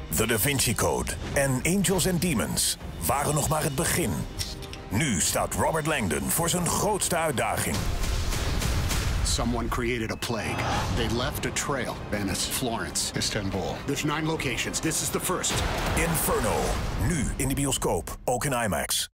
The Da Vinci Code en Angels and Demons waren nog maar het begin. Nu staat Robert Langdon voor zijn grootste uitdaging. Someone created a plague. They left a trail. Venice, Florence, Istanbul. There's 9 locations. This is the first. Inferno. Nu in de bioscoop. Ook in IMAX.